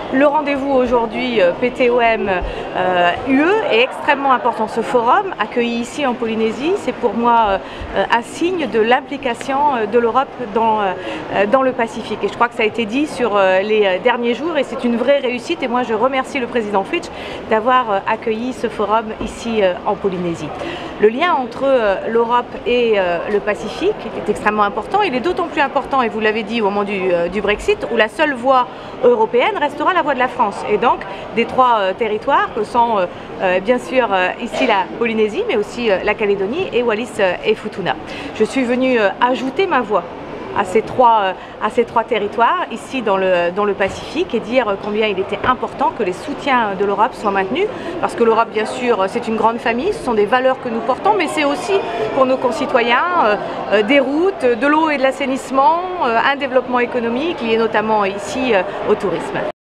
Le rendez-vous aujourd'hui PTOM-UE est extrêmement important. Ce forum accueilli ici en Polynésie, c'est pour moi un signe de l'implication de l'Europe dans le Pacifique. Et je crois que ça a été dit sur les derniers jours et c'est une vraie réussite. Et moi je remercie le président Fritsch d'avoir accueilli ce forum ici en Polynésie. Le lien entre l'Europe et le Pacifique est extrêmement important. Il est d'autant plus important, et vous l'avez dit au moment du Brexit, où la seule voie européenne restera la voie de la France. Et donc des trois territoires que sont bien sûr ici la Polynésie, mais aussi la Calédonie et Wallis et Futuna. Je suis venue ajouter ma voix à ces trois territoires ici dans le Pacifique et dire combien il était important que les soutiens de l'Europe soient maintenus, parce que l'Europe bien sûr c'est une grande famille, ce sont des valeurs que nous portons, mais c'est aussi pour nos concitoyens des routes, de l'eau et de l'assainissement, un développement économique lié notamment ici au tourisme.